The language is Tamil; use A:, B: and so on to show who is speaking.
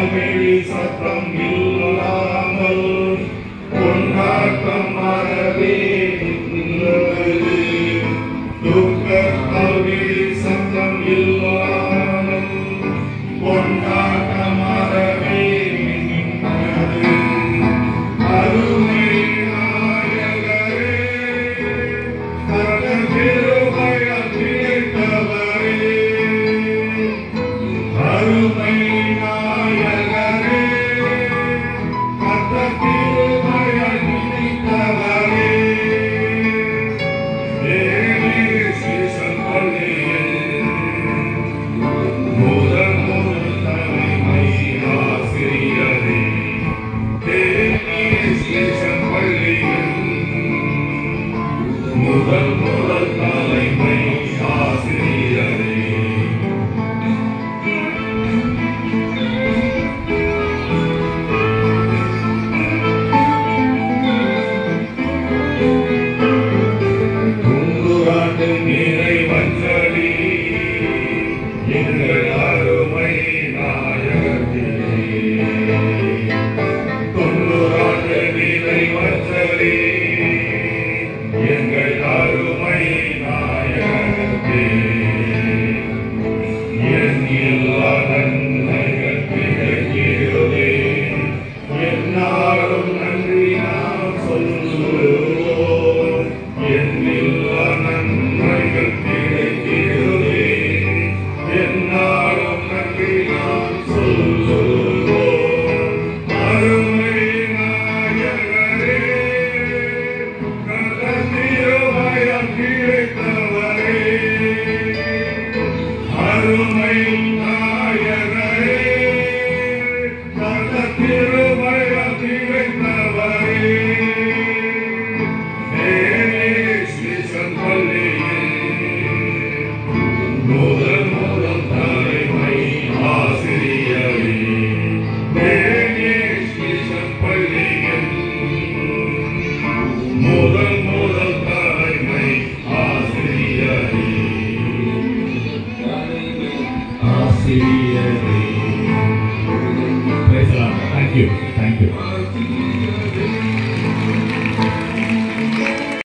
A: அமளி சத்தம் இல்லாமல் கொண்டாட்டம் அறவே நின்றது. துக்க அமளி சத்தம் இல்லாமல் கொண்டாட்டம் அறவே நின்றது. அருமை நாயகரே சகல கிருபையால் கிடைத்தவரே. அருமை நாயகரே கர்த்தர் கிருபையால் கிடைத்தவரே. DMHSS பள்ளியில் முதல் தலைமை ஆசிரியரே. DMHSS பள்ளியில் முதல் தலைமை ஆசிரியரே. துங்குராட்டு நிறைவஞ்சலி எங்கள் அருமை நாயகத்திலே. துங்குராட்டு நிறைவஞ்சலி எங்கள் அருமை நாயகத்தே. என் எல்லா நன்மைகள் கிடைக்கிறதே. என்னாலும் நன்றி நாம் சொல்லுவோம். என் எல்லா நன்மைகள் கிடைக்கிறதே. என்னாலும் நன்றி நாம் சொல்லுவோம். அருமை நாயகரே கர்த்தர் கிருபையால் கிடைத்தவரே. அருமை நாயகரே கர்த்தர் கிருபையால் கிடைத்தவரே. DMHSS பள்ளியில் முதல் தலைமை ஆசிரியரே. DMHSS பள்ளியில் முதல் தலைமை ஆசிரியரே. ஆசிரியரே. Praise the Lord. Thank you.